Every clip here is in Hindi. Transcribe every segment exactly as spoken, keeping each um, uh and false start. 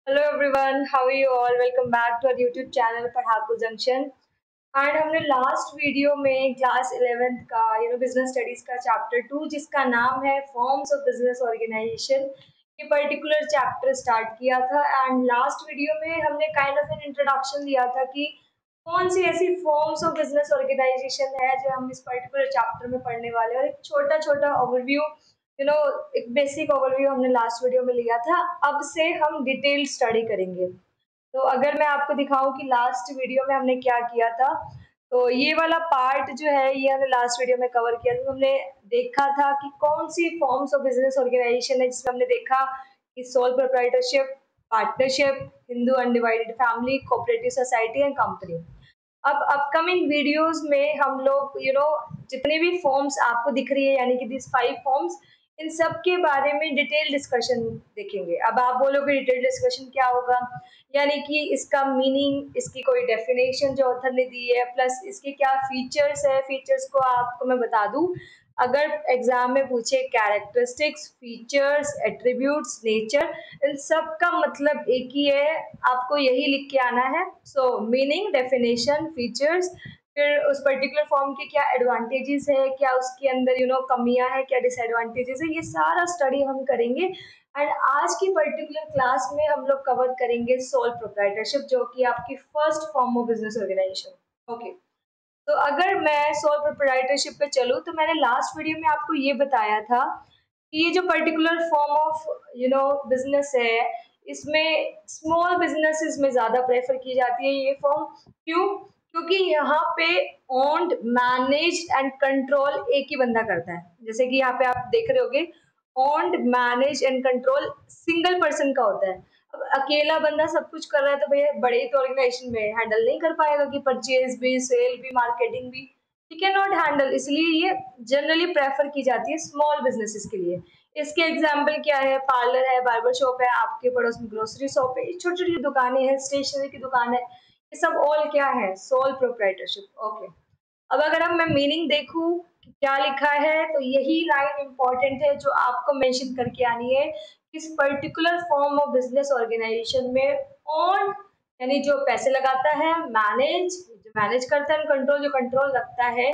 Hello everyone, how are you all? Welcome back to our YouTube channel Padhaku junction. And हमने लास्ट वीडियो में क्लास इलेवेंथ का यू नो बिजनेस स्टडीज का चैप्टर टू, जिसका नाम है फॉर्म्स ऑफ बिजनेस ऑर्गेनाइजेशन, ये पर्टिकुलर चैप्टर स्टार्ट किया था। एंड लास्ट वीडियो में हमने काइंड ऑफ एन इंट्रोडक्शन दिया था कि कौन सी ऐसी फॉर्म्स ऑफ बिजनेस ऑर्गेनाइजेशन है जो हम इस पर्टिकुलर चैप्टर में पढ़ने वाले हैं, और एक छोटा छोटा ओवरव्यू, यू नो एक बेसिक ओवरव्यू हमने लास्ट वीडियो में लिया था। अब से हम डिटेल स्टडी करेंगे। तो अगर मैं आपको दिखाऊं कि लास्ट वीडियो में हमने क्या किया था, तो ये वाला पार्ट जो है ये हमने लास्ट वीडियो में कवर किया था। तो हमने देखा था कि कौन सी फॉर्म्स ऑफ बिजनेस ऑर्गेनाइजेशन है, जिसमें हमने देखा कि sole proprietorship, partnership, Hindu undivided family, cooperative society and company. अब अपकमिंग वीडियोस में हम लोग यू नो जितने भी फॉर्म्स आपको दिख रही है, यानी कि दिस फाइव फॉर्म्स, इन सब के बारे में डिटेल डिस्कशन देखेंगे। अब आप बोलोगे डिटेल डिस्कशन क्या होगा, यानी कि इसका मीनिंग, इसकी कोई डेफिनेशन जो ऑथर ने दी है, प्लस इसके क्या फीचर्स है। फीचर्स को आपको मैं बता दूं, अगर एग्जाम में पूछे कैरेक्टरिस्टिक्स, फीचर्स, एट्रीब्यूट्स, नेचर, इन सब का मतलब एक ही है, आपको यही लिख के आना है। सो मीनिंग, डेफिनेशन, फीचर्स, फिर उस पर्टिकुलर फॉर्म के क्या एडवांटेजेस है, क्या उसके अंदर यू नो कमियां है, क्या डिसएडवांटेजेस है, ये सारा स्टडी हम करेंगे। एंड आज की पर्टिकुलर क्लास में हम लोग कवर करेंगे सोल प्रोप्राइटरशिप, जो कि आपकी first form of business organisation. Okay, तो अगर मैं सोल प्रोप्राइटरशिप पे चलूँ, तो मैंने लास्ट वीडियो में आपको ये बताया था कि ये जो particular form of you know business है, इसमें स्मॉल बिजनेसेस में ज़्यादा प्रेफर की जाती है ये फॉर्म। क्यों? क्योंकि यहाँ पे ओन्ड, मैनेज्ड एंड कंट्रोल एक ही बंदा करता है। जैसे कि यहाँ पे आप देख रहे होगे, owned, manage and control single person का होता है। अब अकेला बंदा सब कुछ कर रहा है तो भैया बड़े तो ऑर्गेनाइजेशन में हैंडल नहीं कर पाएगा कि परचेज भी, सेल भी, मार्केटिंग भी, ही कैन नॉट हैंडल। इसलिए ये जनरली प्रेफर की जाती है स्मॉल बिजनेसेस के लिए। इसके एग्जाम्पल क्या है? पार्लर है, बार्बर शॉप है, आपके पड़ोस में ग्रोसरी शॉप है, छोटी छोटी दुकानें हैं, स्टेशनरी की दुकान है, ये सब ऑल क्या है? Sole proprietorship. ओके, अब अगर अब मैं मीनिंग देखूं कि क्या लिखा है, तो यही लाइन इंपॉर्टेंट है जो आपको मेंशन करके आनी है। इस particular form of business organisation में ऑन, यानी जो पैसे लगाता है, मैनेज जो मैनेज करता है, कंट्रोल जो कंट्रोल रखता है,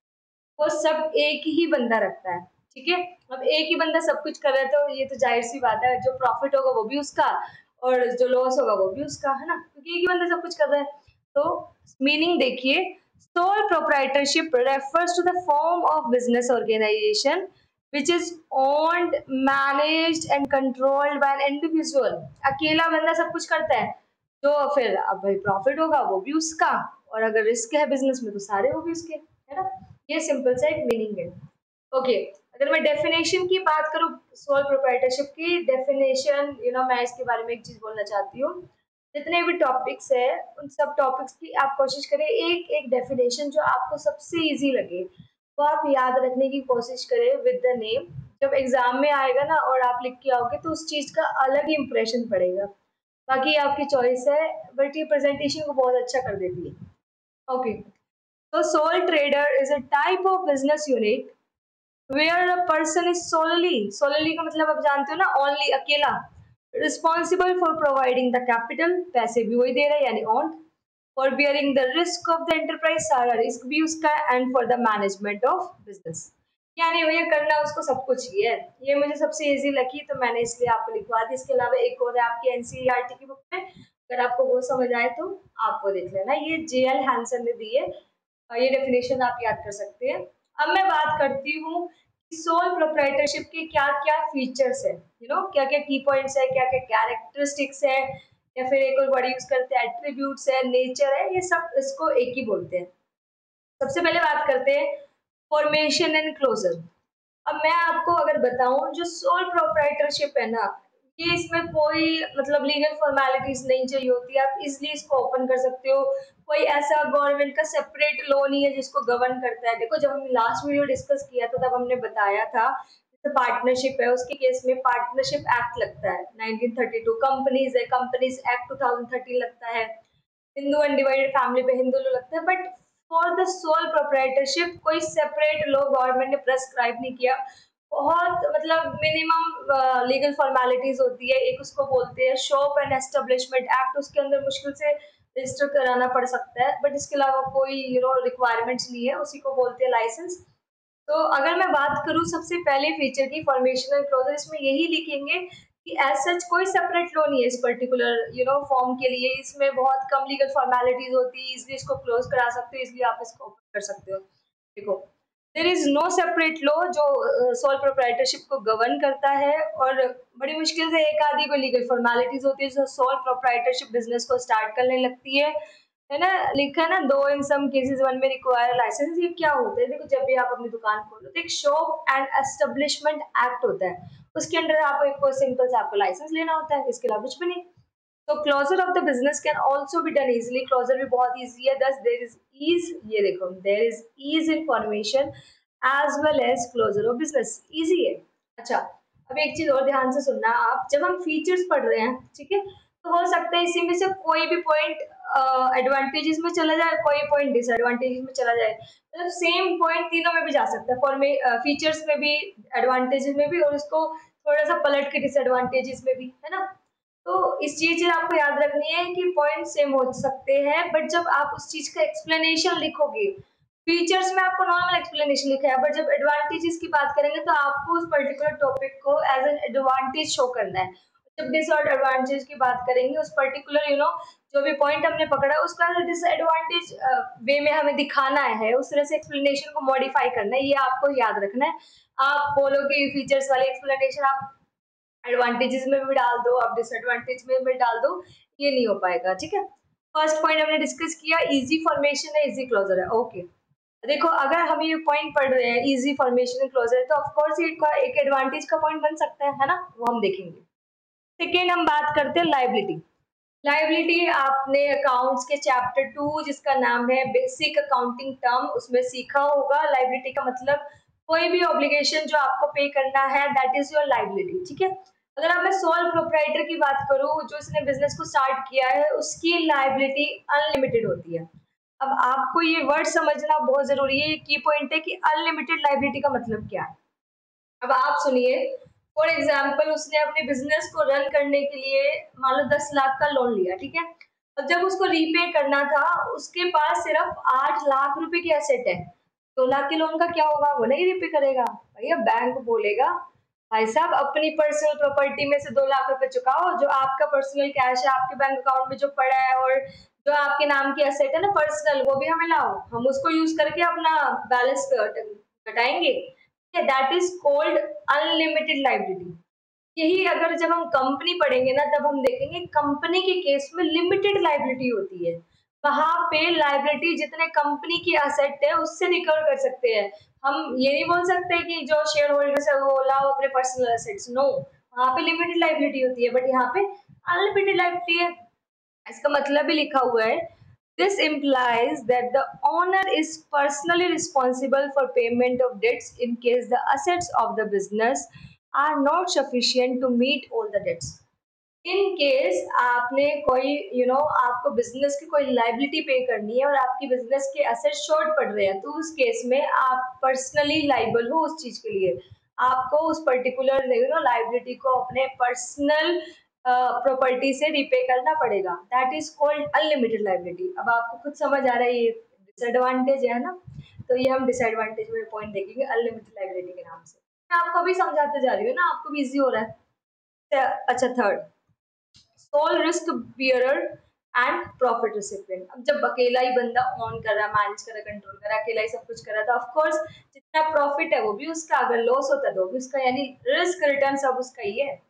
वो सब एक ही बंदा रखता है। ठीक है, अब एक ही बंदा सब कुछ कर रहा है तो ये तो जाहिर सी बात है, जो प्रॉफिट होगा वो भी उसका, और जो लॉस होगा वो भी उसका, है ना, क्योंकि एक ही बंदा सब कुछ कर रहा है। तो मीनिंग देखिए, sole proprietorship refers to the form of business organization which is owned, managed and controlled by an individual। अकेला बंदा सब कुछ करता है, तो फिर अब भाई प्रॉफिट होगा वो भी उसका, और अगर रिस्क है बिजनेस में तो सारे वो भी उसके, है ना। ये सिंपल सा एक मीनिंग है। ओके, अगर मैं डेफिनेशन की बात करूँ, सोल प्रोप्राइटरशिप की डेफिनेशन, यू नो मैं इसके बारे में एक चीज बोलना चाहती हूँ। जितने भी टॉपिक्स है, उन सब टॉपिक्स की आप कोशिश करें एक एक डेफिनेशन जो आपको सबसे इजी लगे वो आप याद रखने की कोशिश करें विद द नेम। जब एग्जाम में आएगा ना और आप लिख के आओगे तो उस चीज का अलग ही इंप्रेशन पड़ेगा। बाकी आपकी चॉइस है, बट ये प्रेजेंटेशन को बहुत अच्छा कर देती है। ओके, तो sole trader is a type of business unit where a person is solely, solely का मतलब आप जानते हो ना, ओनली, अकेला, responsible for providing the capital, पैसे भी वही दे रहा है यानी own, for bearing the risk of the enterprise, सारा रिस्क भी उसका, and for the management of business, यानी भैया करना उसको सब कुछ ही है। ये मुझे सबसे इजी लगी तो मैंने इसलिए आपको लिखवा दी। इसके अलावा एक और है आपकी एनसीईआरटी की बुक में, अगर आपको वो समझ आए तो आप वो देख लेना, ये जे एल हैंसन ने दी है। ये डेफिनेशन आप याद कर सकते हैं। अब मैं बात करती हूँ सोल प्रोप्राइटरशिप के क्या क्या फीचर्स है, यू नो क्या क्या की पॉइंट्स है, क्या क्या कैरेक्टरिस्टिक्स है, या फिर एक और वर्ड यूज करते हैं एट्रीब्यूट्स है, नेचर है, ये सब इसको एक ही बोलते हैं। सबसे पहले बात करते हैं फॉर्मेशन एंड क्लोजर। अब मैं आपको अगर बताऊं, जो सोल प्रोप्राइटरशिप है ना, ये इसमें कोई मतलब लीगल फॉर्मेलिटीज नहीं चाहिए होती, आप इजिली इसको ओपन कर सकते हो। कोई ऐसा गवर्नमेंट का सेपरेट लॉ नहीं है जिसको गवर्न करता है। देखो, जब हमने लास्ट वीडियो डिस्कस किया था तब हमने बताया था, जैसे पार्टनरशिप है उसके केस में पार्टनरशिप एक्ट लगता है नाइनटीन थर्टी टू, कंपनीज है companies act two thousand thirteen लगता है, हिंदू अनडिवाइडेड फैमिली पे हिंदू लॉ लगता है। But for the sole proprietorship कोई सेपरेट लॉ गवर्नमेंट ने प्रेस्क्राइब नहीं किया। बहुत मतलब मिनिमम लीगल फॉर्मेलिटीज होती है। एक उसको बोलते हैं शॉप एंड एस्टेब्लिशमेंट एक्ट, उसके अंदर मुश्किल से रजिस्टर कराना पड़ सकता है, बट इसके अलावा कोई यू नो रिक्वायरमेंट्स नहीं है, उसी को बोलते हैं लाइसेंस। तो अगर मैं बात करूँ सबसे पहले फीचर की, फॉर्मेशनल क्लॉज, इसमें यही लिखेंगे कि एज सच कोई सेपरेट लो नहीं है इस पर्टिकुलर यू नो फॉर्म के लिए। इसमें बहुत कम लीगल फॉर्मेलिटीज होती है, इसलिए इसको क्लोज करा सकते हो, इसलिए आप इसको ओपन कर सकते हो। देखो, there is no separate law जो सोल प्रोप्राइटरशिप को गवर्न करता है, और बड़ी मुश्किल से एक आधी कोई लीगल फॉर्मेलिटीज होती है जो सोल प्रोप्राइटरशिप बिजनेस को स्टार्ट करने लगती है है ना। लिखा है ना, दो in some cases one may require licence. ये क्या होता है, देखो जब भी आप अपनी दुकान खोलो तो एक शॉप एंड एस्टेब्लिशमेंट एक्ट होता है, उसके अंडर आपको एक सिंपल से आपको लाइसेंस लेना होता है, इसके अलावा कुछ भी नहीं। तो closure of the business can also be done easily, closure भी बहुत ईजी है। दस देर इज ईज, ये देखो there is ease in formation as well as closure of business, easy है। अच्छा, अब एक चीज और ध्यान से सुनना, आप जब हम फीचर्स पढ़ रहे हैं, ठीक है, तो हो सकता है इसी में से कोई भी पॉइंट एडवांटेजेस में चला जाए, कोई पॉइंट डिसएडवांटेजेस में चला जाए, मतलब सेम पॉइंट तीनों में भी जा सकता है, फॉर्मे फीचर्स में भी, एडवांटेजेस में भी, और उसको थोड़ा सा पलट के डिसएडवांटेजेस में भी, है ना। तो इस चीज आपको याद रखनी है कि पॉइंट सेम हो सकते हैं, बट जब आप उस चीज का एक्सप्लेनेशन लिखोगे, फीचर्स में आपको नॉर्मल एक्सप्लेनेशन लिखा है, बट जब एडवांटेजेस की बात करेंगे तो आपको उस पर्टिकुलर टॉपिक को एज एन एडवांटेज शो करना है। जब डिसएडवांटेज की बात करेंगे, उस पर्टिकुलर यू नो जो भी पॉइंट हमने पकड़ा है उसका डिसएडवांटेज वे में हमें दिखाना है, उस तरह से एक्सप्लेनेशन को मॉडिफाई करना है, ये आपको याद रखना है। आप बोलोगे फीचर्स वाले एक्सप्लेनेशन आप एडवांटेजेस में भी डाल दो, आप डिसएडवांटेज में भी डाल दो, ये नहीं हो पाएगा, ठीक है। फर्स्ट पॉइंट हमने डिस्कस किया, इजी फॉर्मेशन है, इजी क्लोजर है, ओके। देखो, अगर हम ये पॉइंट पढ़ रहे हैं इजी फॉर्मेशन क्लोजर है, तो ऑफ कोर्स ये एक एडवांटेज का पॉइंट बन सकता है है ना, वो हम देखेंगे। सेकेंड हम बात करते हैं लाइबिलिटी। लाइबिलिटी आपने अकाउंट्स के चैप्टर टू जिसका नाम है बेसिक अकाउंटिंग टर्म, उसमें सीखा होगा। लाइबिलिटी का मतलब कोई भी ऑब्लिगेशन जो आपको पे करना है, दैट इज योर लाइबिलिटी, ठीक है। अगर अब मैं सोल प्रोप्राइटर की बात करूं, जो इसने बिजनेस को स्टार्ट किया है, उसकी लाइबिलिटी अनलिमिटेड होती है। अब आपको ये वर्ड समझना बहुत जरूरी है, ये की पॉइंट है कि अनलिमिटेड लाइबिलिटी का मतलब क्या है। अब आप सुनिए, फॉर एग्जाम्पल उसने अपने बिजनेस को रन करने के लिए मान लो दस लाख का लोन लिया, ठीक है। अब जब उसको रीपे करना था, उसके पास सिर्फ आठ लाख रुपए की एसेट है, दो लाख के लोन का क्या होगा, वो नहीं रीपे करेगा भैया। बैंक बोलेगा भाई साहब अपनी पर्सनल प्रॉपर्टी में से दो लाख रुपए चुकाओ, जो आपका पर्सनल कैश है आपके बैंक अकाउंट में जो पड़ा है, और जो आपके नाम की एसेट है ना पर्सनल, वो भी हमें लाओ, हम उसको यूज करके अपना बैलेंस घटाएंगे। That is called unlimited liability. यही अगर जब हम कंपनी पढ़ेंगे ना, तब हम देखेंगे कंपनी के केस में लिमिटेड लाइबिलिटी होती है। वहां पे लाइबिलिटी जितने कंपनी की असेट है उससे रिकवर कर सकते हैं। हम ये नहीं बोल सकते कि जो शेयर होल्डर्स है वो लाओ अपने पर्सनल एसेट्स, नो, वहां पे लिमिटेड लाइबिलिटी होती है, बट यहाँ पे अनलिमिटेड लाइबिलिटी है। इसका मतलब भी लिखा हुआ है, this implies that the owner is personally responsible for payment of debts in case the assets of the business are not sufficient to meet all the debts. In case आपने कोई यू you नो know, आपको बिजनेस की कोई लाइबिलिटी पे करनी है और आपकी बिजनेस के एसेट शॉर्ट पड़ रहे हैं, तो उस केस में आप पर्सनली लाइबल हो उस चीज के लिए। आपको उस पर्टिकुलर यू नो लाइबिलिटी को अपने पर्सनल प्रॉपर्टी से रिपे करना पड़ेगा, that is called unlimited liability. अब आपको खुद समझ आ रहा है ये डिसएडवांटेज है ना, तो ये हम डिसएडवांटेज में पॉइंट देखेंगे अनलिमिटेड लाइबिलिटी के नाम से। मैं आपको भी समझाते जा रही हूँ ना, आपको भी इजी हो रहा है। अच्छा, third, sole risk bearer and profit recipient. अब जब अकेला ही बंदा ऑन कर रहा, मैनेज कर रहा, कंट्रोल कर रहा, अकेला ही सब कुछ कर रहा था, ऑफ कोर्स जितना प्रॉफिट है वो भी उसका, अगर लॉस होता है तो भी उसका, यानी रिस्क रिटर्न सब उसका ही है।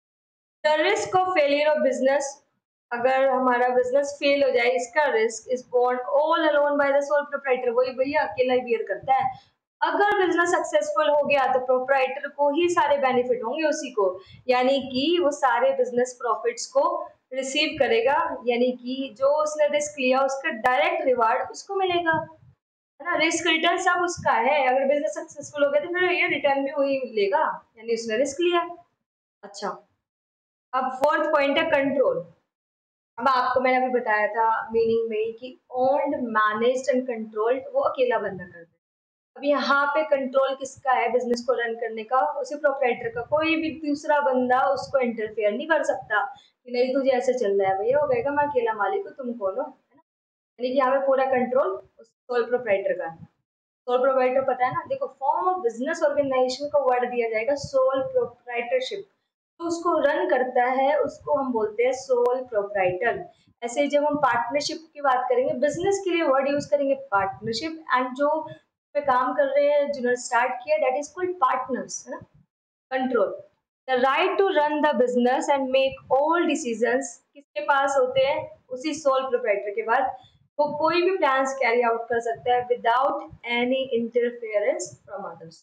The risk of failure of business, अगर हमारा बिजनेस फेल हो जाए, इसका risk is borne all alone by the sole proprietor, वही भैया अकेला ही बियर करता है। अगर बिजनेस सक्सेसफुल हो गया तो प्रोप्राइटर को ही सारे बेनिफिट होंगे, उसी को, यानी कि वो सारे बिजनेस प्रॉफिट्स को रिसीव करेगा, यानी कि जो उसने रिस्क लिया उसका डायरेक्ट रिवार्ड उसको मिलेगा, है ना। रिस्क रिटर्न सब उसका है, अगर बिजनेस सक्सेसफुल हो गया तो फिर ये रिटर्न भी वही लेगा, यानी उसने रिस्क लिया। अच्छा, अब फोर्थ पॉइंट है कंट्रोल। अब आपको मैंने अभी बताया था मीनिंग में कि ओन्ड मैनेज्ड एंड कंट्रोल्ड वो अकेला बंदा करता है, अब यहाँ पे कंट्रोल किसका है बिजनेस को रन करने का? उसी प्रोप्राइटर का। कोई भी दूसरा बंदा उसको इंटरफेयर नहीं कर सकता कि नहीं तुझे ऐसे चल रहा है भैया, वो कहेगा मैं अकेला मालिक हूँ, तुम कौन हो, है ना। यानी कि यहाँ पे पूरा कंट्रोल सोल प्रोप्राइटर का है। सोल प्रोप्राइटर पता है ना, देखो फॉर्म ऑफ बिजनेस ऑर्गेनाइजेशन को वर्ड दिया जाएगा सोल प्रोप्राइटरशिप। तो उसको रन करता है उसको हम बोलते हैं सोल प्रोप्राइटर। ऐसे जब हम पार्टनरशिप की बात करेंगे बिजनेस के लिए वर्ड यूज करेंगे पार्टनरशिप, एंड जो पे काम कर रहे हैं जिन्होंने स्टार्ट किया दैट इज कॉल्ड पार्टनर्स, है ना। Control, the right to run the business and make all decisions किसके पास होते हैं? उसी सोल प्रोप्राइटर के बाद। वो कोई भी प्लान्स कैरी आउट कर सकता है without any interference from others.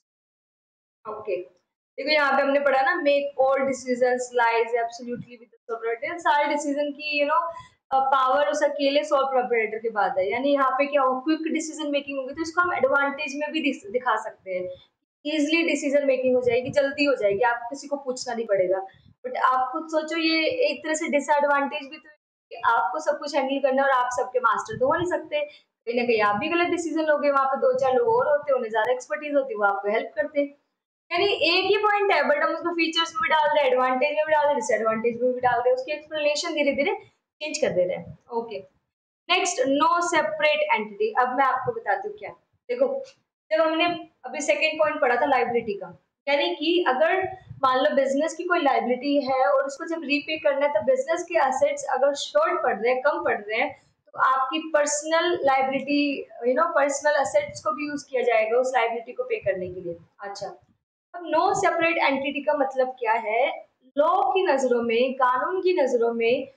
Okay, देखो यहाँ पे हमने पढ़ा ना, make all decisions lies absolutely with the proprietor. सारे डिसीजन की यू नो पावर उस अकेले सोल प्रोप्राइटर के बाद है। यानी यहाँ पे क्या हो, क्विक डिसीजन मेकिंग होगी तो इसको हम एडवांटेज में भी दिखा सकते हैं। इजिली डिसीजन मेकिंग हो जाएगी, जल्दी हो जाएगी, आपको किसी को पूछना नहीं पड़ेगा। बट आप खुद सोचो, ये एक तरह से डिसएडवांटेज भी तो है कि आपको सब कुछ हैंडल करना और आप सबके मास्टर तो हो नहीं सकते। कहीं ना कहीं आप भी गलत डिसीजन लोगे, वहां पे दो चार लोग और होते हैं उन्हें ज्यादा एक्सपर्टीज होती है, वो आपको हेल्प करते हैं। यानी एक ही पॉइंट है बट हम उसको फीचर्स में भी डाल रहे हैं, एडवांटेज में भी डाल रहे हैं, डिसएडवांटेज में भी डाल रहे हैं, उसकी एक्सप्लेनेशन धीरे धीरे चेंज कर दे रहे हैं। Okay, next, no separate entity. अब मैं आपको बताती हूँ क्या। देखो, जब हमने अभी सेकेंड पॉइंट पढ़ा था लाइबिलिटी का, यानी कि अगर मान लो बिजनेस की कोई लाइबिलिटी है और उसको जब रीपे करना है तो बिजनेस के एसेट्स अगर शॉर्ट पड़ रहे हैं, कम पड़ रहे हैं, तो आपकी personal liability you know personal assets को भी यूज किया जाएगा उस लाइबिलिटी को पे करने के लिए। अच्छा, अब नो सेपरेट एंटिटी का मतलब क्या है? लॉ की नजरों में, कानून की नजरों में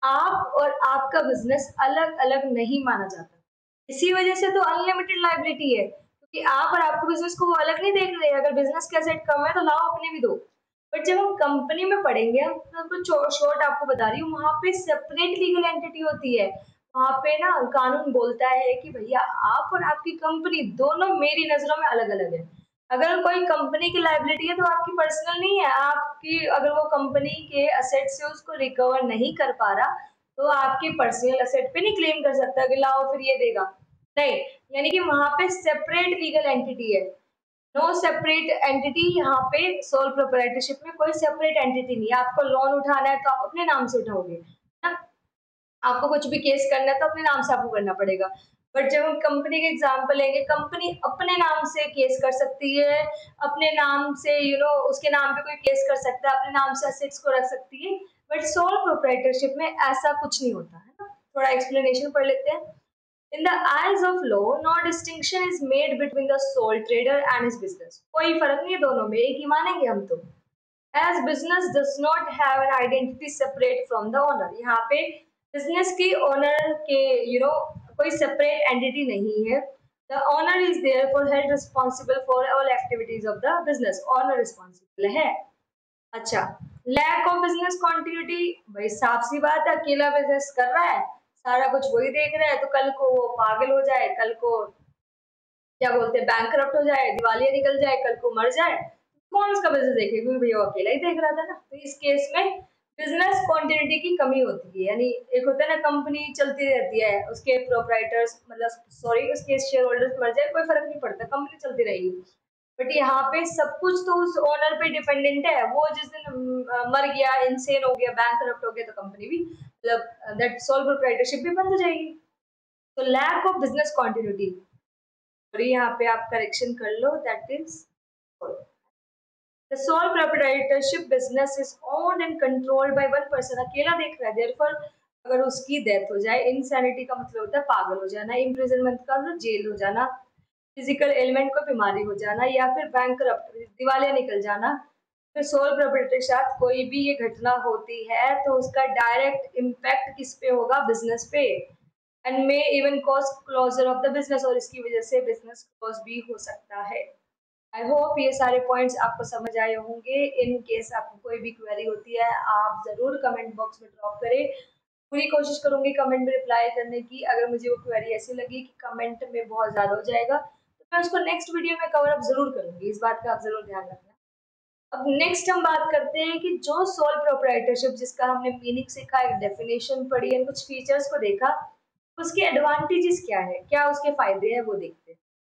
आप और आपका बिजनेस अलग अलग नहीं माना जाता। इसी वजह से तो अनलिमिटेड लाइबिलिटी है, क्योंकि आप और आपके बिजनेस को वो अलग नहीं देख रहे। अगर बिजनेस का एसेट कम है तो लाओ अपने भी दो। बट जब हम कंपनी में पढ़ेंगे, हम तो शॉर्ट आपको बता रही हूँ, वहां पे सेपरेट लीगल एंटिटी होती है। वहां पे ना कानून बोलता है कि भैया आप और आपकी कंपनी दोनों मेरी नजरों में अलग अलग है। अगर कोई कंपनी की लाइबिलिटी है तो आपकी पर्सनल नहीं है, आपकी अगर वो कंपनी के असेट से उसको रिकवर नहीं कर पा रहा तो आपकी पर्सनल असेट पे नहीं क्लेम कर सकता कि लाओ फिर ये देगा, नहीं। यानी कि वहां पे सेपरेट लीगल एंटिटी है, नो सेपरेट एंटिटी। यहाँ पे सोल प्रोप्राइटरशिप में कोई सेपरेट एंटिटी नहीं है। आपको लोन उठाना है तो आप अपने नाम से उठाओगे, है ना। आपको कुछ भी केस करना है तो अपने नाम से आपको करना पड़ेगा। बट जब हम कंपनी के एग्जाम्पल लेंगे, कंपनी अपने नाम से केस कर सकती है, अपने नाम से यू you नो know, उसके नाम पे कोई केस कर सकता है, अपने नाम से असेट्स को रख सकती है। बट सोल प्रोप्राइटरशिप में ऐसा कुछ नहीं होता है ना। थोड़ा एक्सप्लेनेशन पढ़ लेते हैं। In the eyes of law, no distinction is made between the sole trader and his business. कोई फर्क नहीं है दोनों में, एक ही मानेंगे हम तो। As business does not have an identity separate from the owner. यहाँ पे business की owner के you know कोई separate entity नहीं है। The owner is therefore held responsible for all activities of the business. Owner responsible है। अच्छा, लैक ऑफ बिजनेस कॉन्टिन्यूटी, भाई साफ सी बात है, अकेला बिजनेस कर रहा है, सारा कुछ वही देख रहा है, तो कल को वो पागल हो जाए, कल को क्या बोलते हैं बैंकरप्ट हो जाए, दिवालिया निकल जाए, कल को मर जाए, कौन उसका बिजनेस देखेगा? क्योंकि भैया वो अकेला ही देख रहा था ना। तो इस केस में बिजनेस कॉन्टिन्यूटी की कमी होती है। यानी एक होता है ना, कंपनी चलती रहती है, उसके प्रोप्राइटर्स मतलब सॉरी उसके शेयर होल्डर्स मर जाए कोई फर्क नहीं पड़ता, कंपनी चलती रहेगी। बट यहाँ पे सब कुछ तो उस ओनर पे डिपेंडेंट है। वो जिस दिन अम, मर गया, इंसेन हो गया, बैंक करप्ट हो गया, तो कंपनी भी मतलब दैट सोल प्रोप्राइटरशिप भी बंद हो जाएगी। तो लैक ऑफ बिजनेस कॉन्टिन्यूटी, और यहाँ पे आप करेक्शन कर लो, that is the sole proprietorship business is owned and controlled by one person. अकेला देख रहा है, therefore अगर उसकी डेथ हो जाए, insanity का मतलब होता है पागल हो जाना, imprisonment का मतलब जेल हो जाना, फिजिकल एलिमेंट को बीमारी हो जाना, या फिर बैंकरप्ट दिवालिया निकल जाना, फिर सोल प्रोप्राइटर के साथ कोई भी ये घटना होती है तो उसका डायरेक्ट इम्पैक्ट किस पे होगा? बिजनेस पे, and may even cause closure of the business, और इसकी वजह से बिजनेस क्लोज भी हो सकता है। आई होप ये सारे पॉइंट्स आपको समझ आए होंगे। इन केस आपको कोई भी क्वेरी होती है आप ज़रूर कमेंट बॉक्स में ड्रॉप करें, पूरी कोशिश करूंगी कमेंट में रिप्लाई करने की। अगर मुझे वो क्वेरी ऐसी लगी कि कमेंट में बहुत ज़्यादा हो जाएगा तो मैं उसको नेक्स्ट वीडियो में कवर अप जरूर करूंगी, इस बात का आप जरूर ध्यान रखना। अब नेक्स्ट हम बात करते हैं कि जो सोल प्रोप्राइटरशिप जिसका हमने मीनिंग सीखा, एक डेफिनेशन पढ़ी है, कुछ फीचर्स को देखा, उसके एडवांटेजेस क्या है, क्या उसके फायदे हैं, वो देखते हैं।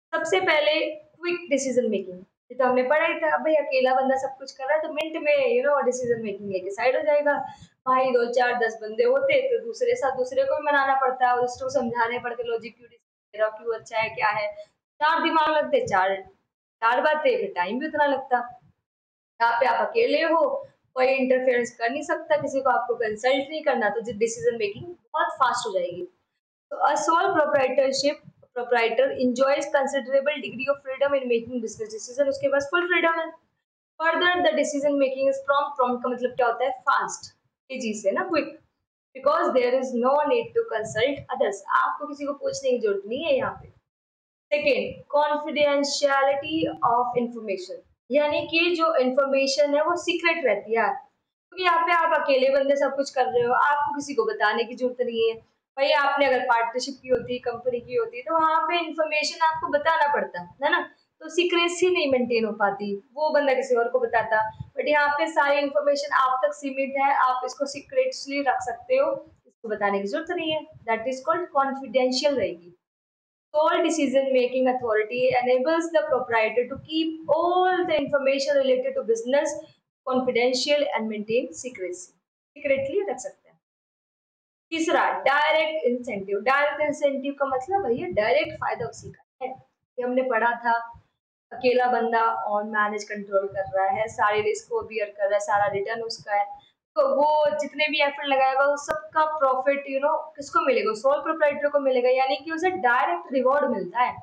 सबसे पहले क्विक डिसीजन मेकिंग, ये तो हमने पढ़ा ही था। भाई अकेला बंदा सब कुछ कर रहा है तो मिनट में यू नो डिसीजन मेकिंग लेके साइड हो जाएगा। भाई दो चार दस बंदे होते तो दूसरे साथ दूसरे को भी मनाना पड़ता है, उसको समझाने पड़ते लॉजिक क्यों डिसीजन रहा, क्यों अच्छा है क्या है। चार दिमाग लगते, चार चार बातें, फिर टाइम भी उतना लगता। यहाँ पे आप अकेले हो, कोई इंटरफेरेंस कर नहीं सकता, किसी को आपको कंसल्ट नहीं करना, तो डिसीजन मेकिंग बहुत फास्ट हो जाएगी। So a sole proprietorship proprietor enjoys considerable degree of freedom in making business decision, उसके पास full freedom है। Further the decision making is prompt, prompt का मतलब क्या होता है, fast, तेजी से ना, quick, because there is no need to consult others, आपको किसी को पूछने की जरूरत नहीं है यहाँ पे। सेकेंड, कॉन्फिडेंशियलिटी ऑफ इंफॉर्मेशन, यानी कि जो इंफॉर्मेशन है वो सीक्रेट रहती है, क्योंकि यहाँ पे आप अकेले बंदे सब कुछ कर रहे हो, आपको किसी को बताने की जरूरत नहीं है। भाई आपने अगर पार्टनरशिप की होती, कंपनी की होती, तो वहां पे इंफॉर्मेशन आपको बताना पड़ता है ना, तो सीक्रेसी नहीं मेंटेन हो पाती, वो बंदा किसी और को बताता। बट यहाँ पे सारी इंफॉर्मेशन आप तक सीमित है, आप इसको सीक्रेटली रख सकते हो, इसको बताने की जरूरत नहीं है, दैट इज कॉल्ड कॉन्फिडेंशियल रहेगी। Sole decision-making authority enables the proprietor to keep all the information related to business confidential and maintain secrecy. Secretly रख सकते हैं। तीसरा, डायरेक्ट इंसेंटिव। डायरेक्ट इंसेंटिव का मतलब भैया डायरेक्ट फायदा उसी का है, ये हमने पढ़ा था। अकेला बंदा ऑन मैनेज कंट्रोल कर रहा है, सारी रिस्क को बियर कर रहा है, सारा रिटर्न उसका है, तो वो जितने भी एफर्ट लगाएगा वो सबका प्रॉफिट यू नो किसको मिलेगा, सोल प्रोप्राइटर को मिलेगा, यानी कि उसे डायरेक्ट रिवॉर्ड मिलता है।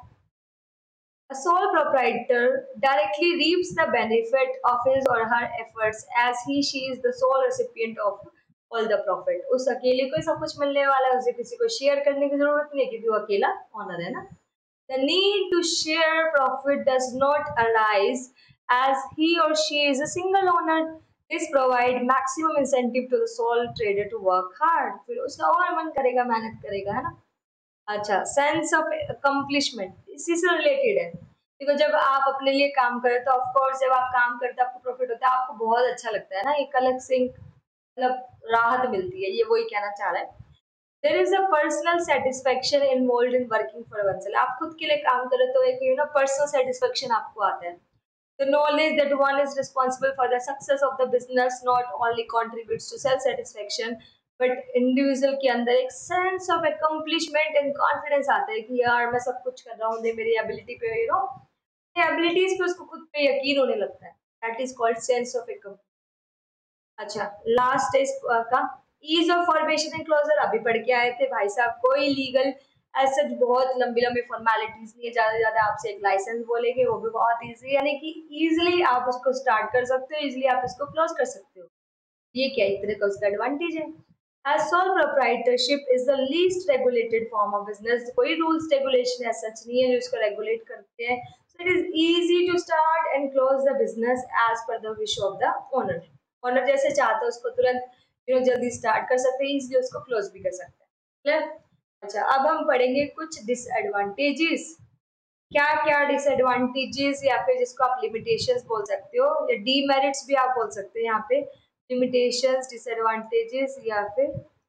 A sole proprietor directly reaps the benefit of his or her efforts as he she is the sole recipient of all the profit. उस अकेले को ही सब कुछ मिलने वाला है, उसे किसी को शेयर करने की जरूरत नहीं, क्योंकि वो अकेला ओनर है ना। The need to share profit does not arise as he or she is a single owner. This provide maximum incentive to the sole trader to work hard. फिर उसका और मन करेगा, मेहनत करेगा, है ना। अच्छा, सेंस ऑफ अकम्पलिशमेंट इसी से रिलेटेड है। देखो जब आप अपने लिए काम करें तो ऑफ कोर्स जब आप काम करते हैं आपको प्रॉफिट होता है, आपको बहुत अच्छा लगता है ना, एक अलग से मतलब राहत मिलती है, ये वही कहना चाह रहा है। There is a personal satisfaction involved in working for oneself, आप खुद के लिए काम करें तो एक यू नो पर्सनल सेटिस्फेक्शन आपको आता है। The knowledge that one is responsible for the success of the business not only contributes to self satisfaction but individual के अंदर एक sense of accomplishment and confidence आता है कि यार मैं सब कुछ कर रहा हूँ, मेरी एबिलिटी पे यू नो एबिलिटीज पे उसको खुद पे यकीन होने लगता है, that is called sense of accomplishment. अच्छा, लास्ट इस का ease of formation and closure, अभी पढ़ के आए थे भाई साहब, कोई लीगल ऐसे बहुत लंबी लंबी फॉर्मेलिटीज नहीं है, ज्यादा से ज्यादा आपसे एक लाइसेंस बोलेंगे, वो भी बहुत इजी, यानी कि इजीली आप उसको स्टार्ट कर सकते हो, इजीली आप इसको क्लोज कर सकते हो। ये क्या एक तरह का उसका एडवांटेज है। As sole proprietorship is the least regulated form of business, कोई रूल्स रेगुलेशन ऐसा नहीं है जो इसको रेगुलेट करते हैं, so it is easy to start and close the business as per the wish of the owner. Owner जैसे चाहता है उसको तुरंत यू नो जल्दी स्टार्ट कर सकते हैं, इजीली उसको क्लोज भी कर सकते हैं। क्लियर? अच्छा, अब हम पढ़ेंगे कुछ डिसएडवांटेजेस। क्या क्या डिसएडवांटेजेस या फिर जिसको आप लिमिटेशंस बोल सकते हो, या डीमेरिट्स भी आप बोल सकते हैं, यहाँ पे लिमिटेशंस, डिसएडवांटेजेस या फिर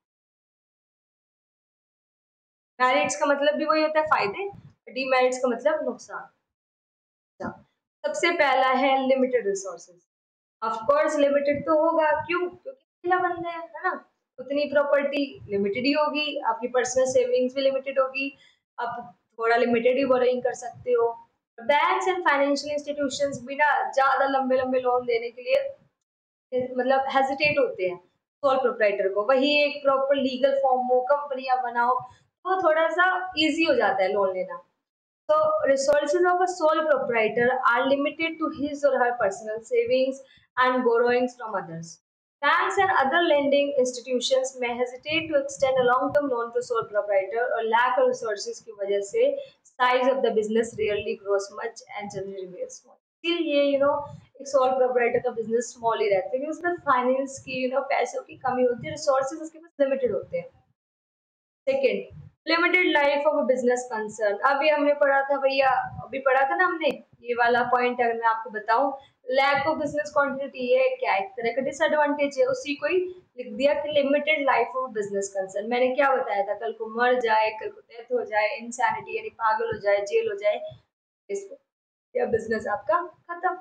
मेरिट्स का मतलब भी वही होता है फायदे, डीमेरिट्स का मतलब नुकसान। अच्छा, सबसे पहला है limited resources. Of course limited तो होगा, क्यों, क्योंकि अकेला बंदा है है ना, उतनी प्रॉपर्टी लिमिटेड ही होगी, आपकी पर्सनल सेविंग्स भी लिमिटेड होगी, आप थोड़ा लिमिटेड ही बोरोइंग कर सकते हो। बैंक्स एंड फाइनेंशियल इंस्टीट्यूशंस भी ना ज्यादा लंबे लंबे लोन देने के लिए मतलब हेजिटेट होते हैं सोल प्रोप्राइटर को, वही एक प्रॉपर लीगल फॉर्म हो, कंपनियां बनाओ, तो थोड़ा सा इजी हो जाता है लोन लेना। So resources of a sole proprietor are limited to his or her personal savings and borrowings from others. Banks and other lending institutions may hesitate to extend a long-term loan to sole proprietor or lack of resources की वजह से size of the business rarely grows much and generally remains small. इसीलिए you know एक सोल प्रोप्राइटर का बिजनेस स्मॉल ही रहता है क्योंकि उसमें फाइनेंस की यू नो पैसों की कमी होती है, रिसोर्सेज उसके पास लिमिटेड होते हैं। Second, limited life of a business concern, अभी हमने पढ़ा था भैया, अभी पढ़ा था ना हमने ये वाला पॉइंट, अगर मैं आपको बताऊं लैक ऑफ बिजनेस कंटिन्यूटी, ये क्या एक तरह का डिसएडवांटेज है, उसी को ही लिख दिया कि limited life of business concern. मैंने क्या बताया था, कल को मर जाए, कल को डेथ हो जाए, इंसैनिटी यानी पागल हो जाए, जेल हो जाए, इसको या बिजनेस आपका खत्म।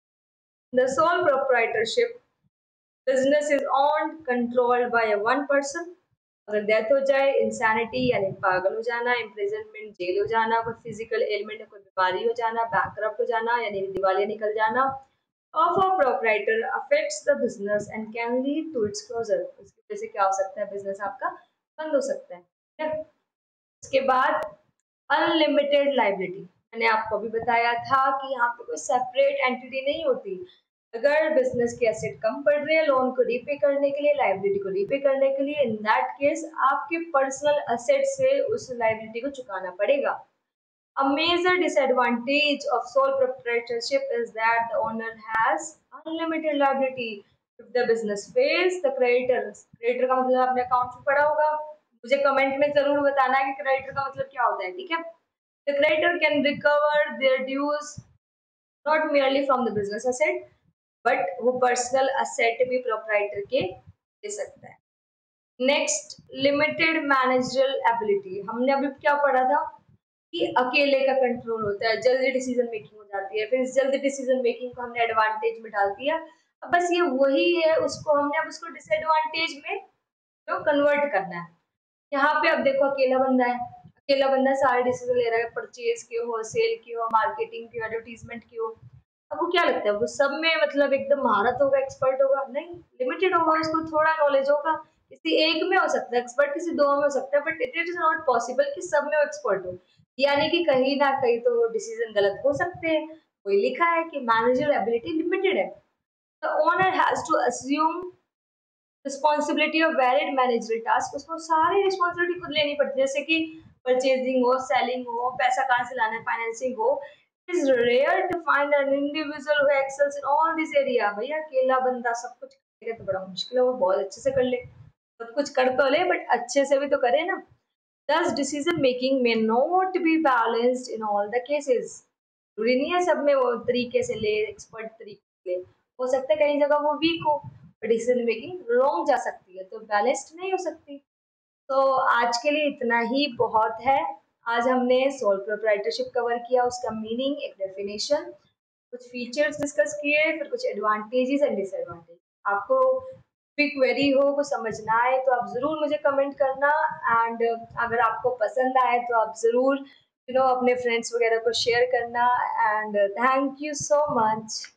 The sole proprietorship business is owned controlled by a one person। अगर डेथ हो जाए, इंसैनिटी यानी पागल हो जाना, इम्प्रिजनमेंट जेल हो जाना, कोई फिजिकल एलिमेंट कोई बीमारी हो जाना, बैंकरप्ट हो जाना यानी दिवालिया निकल जाना, of a proprietor affects the business and can lead to its closure. इसकी वजह से क्या हो सकता है, बिजनेस आपका बंद हो सकता है, ठीक है। उसके बाद अनलिमिटेड लाइबिलिटी, मैंने आपको भी बताया था कि यहाँ पे कोई सेपरेट एंटिटी नहीं होती। अगर बिजनेस के एसेट कम पड़ रहे हैं लोन को रीपे करने के लिए, लाइबिलिटी को रीपे करने के लिए, इन दैट केस आपके पर्सनल एसेट से उस लाइबिलिटी को चुकाना पड़ेगा। A major disadvantage of sole proprietorship is that the owner has unlimited liability. If the business fails, the creditors, creditor का मतलब आपने अकाउंट में पढ़ा होगा, मुझे कमेंट में जरूर बताना है कि क्रेडिटर का मतलब क्या होता है, ठीक है। The creditor can recover their dues not merely from the business asset, but वो personal asset भी proprietor के दे सकता है। नेक्स्ट, लिमिटेड मैनेजरल एबिलिटी, हमने अभी क्या पढ़ा था कि अकेले का कंट्रोल होता है, जल्दी डिसीजन मेकिंग हो जाती है, फिर इस जल्दी डिसीजन मेकिंग को हमने एडवांटेज में डाल दिया। अब बस ये वही है, उसको हमने अब उसको डिसएडवांटेज में तो कन्वर्ट करना है। यहाँ पे अब देखो अकेला बंदा है, अकेला बंदा सारे डिसीजन ले रहा है, परचेज की हो, सेल की हो, मार्केटिंग की, एडवर्टीजमेंट की हो। अब वो क्या लगता है, वो सब में मतलब एकदम महारत होगा, एक्सपर्ट होगा? नहीं, लिमिटेड होगा, उसको थोड़ा नॉलेज होगा, किसी एक में हो सकता है एक्सपर्ट, किसी दो में हो सकता है, but it is not possible कि सब में एक्सपर्ट हो। यानी कि कहीं ना कहीं तो डिसीजन गलत हो सकते हैं। कोई लिखा है कि मैनेजर एबिलिटी लिमिटेड है, the owner has to assume responsibility of valid managerial task, उसको सारी रिस्पॉन्सिबिलिटी खुद लेनी पड़ती है, जैसे कि परचेजिंग हो, सेलिंग हो, पैसा कहाँ से लाना है, फाइनेंसिंग हो। Is rare to find an individual who excels in all this area. भैया अकेला बंदा सब कुछ करेगा तो बड़ा मुश्किल है, वो बहुत अच्छे से कर ले, सब कुछ कर तो ले बट अच्छे से भी तो करे ना। Thus decision making may not be balanced in all the cases। जरूरी नहीं है सब में वो तरीके से ले, एक्सपर्ट तरीके से ले, हो सकता है कई जगह वो वीक हो, डिसीजन मेकिंग रॉन्ग जा सकती है, तो बैलेंस्ड नहीं हो सकती। तो आज के लिए इतना ही बहुत है। आज हमने सोल प्रोप्राइटरशिप कवर किया, उसका मीनिंग, एक डेफिनेशन, कुछ फीचर्स डिस्कस किए, फिर कुछ एडवांटेजेस एंड डिसएडवांटेज। आपको कोई क्वेरी हो, कुछ समझना आए तो आप ज़रूर मुझे कमेंट करना, एंड अगर आपको पसंद आए तो आप ज़रूर यू नो अपने फ्रेंड्स वगैरह को शेयर करना। And thank you so much.